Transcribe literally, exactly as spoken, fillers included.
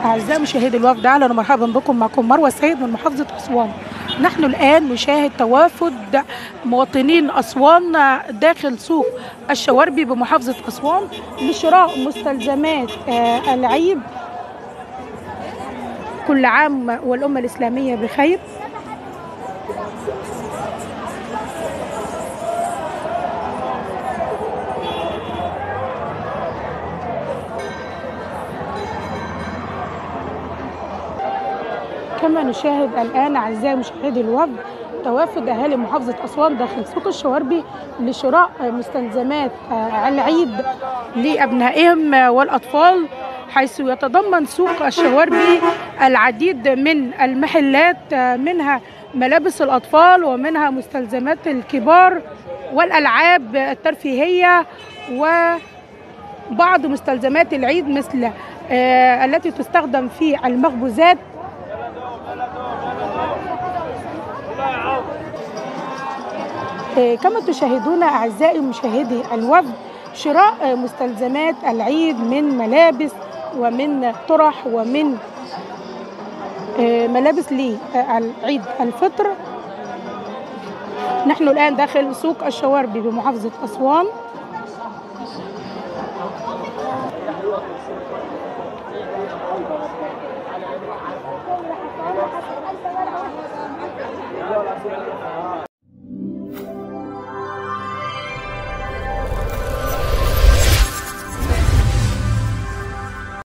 أعزائي مشاهدي الوفد، أهلا ومرحبا بكم. معكم مروة السيد من محافظة أسوان. نحن الآن نشاهد توافد مواطنين أسوان داخل سوق الشواربي بمحافظة أسوان لشراء مستلزمات العيد. كل عام والأمة الإسلامية بخير. كما نشاهد الآن أعزائي مشاهدي الوفد توافد أهالي محافظة أسوان داخل سوق الشواربي لشراء مستلزمات العيد لأبنائهم والأطفال، حيث يتضمن سوق الشواربي العديد من المحلات، منها ملابس الأطفال ومنها مستلزمات الكبار والألعاب الترفيهية وبعض مستلزمات العيد مثل التي تستخدم في المخبوزات. كما تشاهدون أعزائي مشاهدي الوفد شراء مستلزمات العيد من ملابس ومن طرح ومن ملابس للعيد الفطر. نحن الآن داخل سوق الشواربي بمحافظة أسوان.